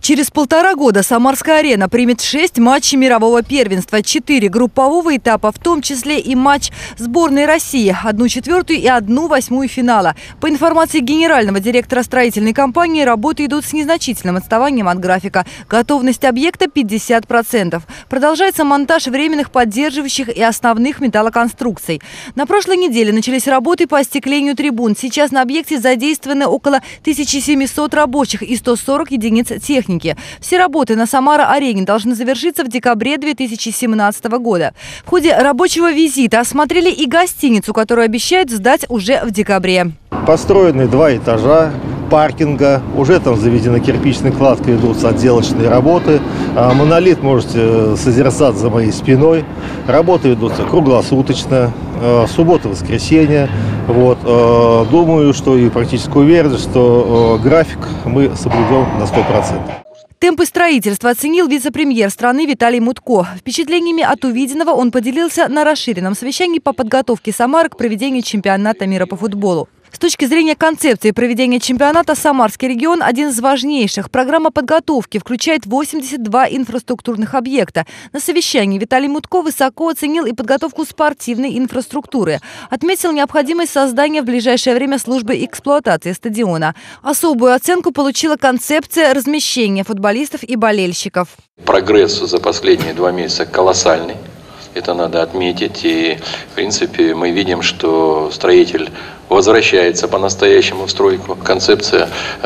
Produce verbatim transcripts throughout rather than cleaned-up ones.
Через полтора года Самарская арена примет шесть матчей мирового первенства, четыре группового этапа, в том числе и матч сборной России, одну четвертую и одну восьмую финала. По информации генерального директора строительной компании, работы идут с незначительным отставанием от графика. Готовность объекта пятьдесят процентов. Продолжается монтаж временных поддерживающих и основных металлоконструкций. На прошлой неделе начались работы по остеклению трибун. Сейчас на объекте задействованы около тысячи семисот рабочих и ста сорока единиц техники. Все работы на Самара-арене должны завершиться в декабре две тысячи семнадцатого года. В ходе рабочего визита осмотрели и гостиницу, которую обещают сдать уже в декабре. Построены два этажа паркинга, уже там заведена кирпичная кладка, идут отделочные работы. Монолит можете созерцать за моей спиной. Работы ведутся круглосуточно, суббота, воскресенье. Вот. Думаю, что и практически уверен, что график мы соблюдем на сто процентов. Темпы строительства оценил вице-премьер страны Виталий Мутко. Впечатлениями от увиденного он поделился на расширенном совещании по подготовке Самары к проведению чемпионата мира по футболу. С точки зрения концепции проведения чемпионата, Самарский регион – один из важнейших. Программа подготовки включает восемьдесят два инфраструктурных объекта. На совещании Виталий Мутко высоко оценил и подготовку спортивной инфраструктуры. Отметил необходимость создания в ближайшее время службы эксплуатации стадиона. Особую оценку получила концепция размещения футболистов и болельщиков. Прогресс за последние два месяца колоссальный. Это надо отметить. И, в принципе, мы видим, что строитель возвращается по-настоящему в стройку. Концепция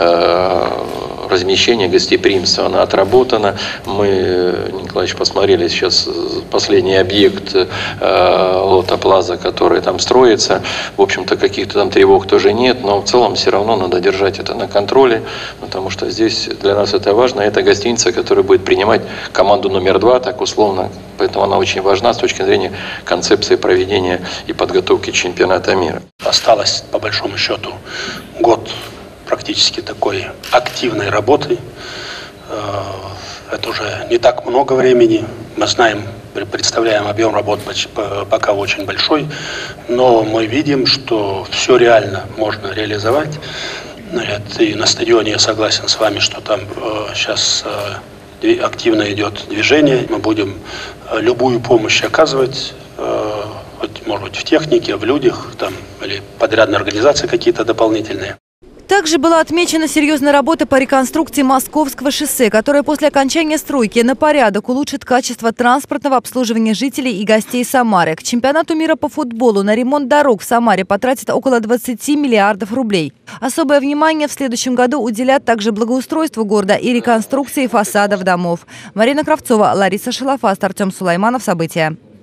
э, размещения гостеприимства, она отработана. Мы, Николаевич, посмотрели сейчас последний объект э, Лота Плаза, который там строится. В общем-то, каких-то там тревог тоже нет, но в целом все равно надо держать это на контроле, потому что здесь для нас это важно. Это гостиница, которая будет принимать команду номер два, так условно. Поэтому она очень важна с точки зрения концепции проведения и подготовки чемпионата мира. Осталось, по большому счету, год практически такой активной работы. Это уже не так много времени. Мы знаем, представляем объем работ пока очень большой, но мы видим, что все реально можно реализовать. И на стадионе я согласен с вами, что там сейчас активно идет движение. Мы будем любую помощь оказывать, может быть, в технике, в людях, там, или подрядные организации какие-то дополнительные. Также была отмечена серьезная работа по реконструкции Московского шоссе, которая после окончания стройки на порядок улучшит качество транспортного обслуживания жителей и гостей Самары. К чемпионату мира по футболу на ремонт дорог в Самаре потратят около двадцати миллиардов рублей. Особое внимание в следующем году уделят также благоустройству города и реконструкции фасадов домов. Марина Кравцова, Лариса Шилофаст, Артем Сулайманов. События.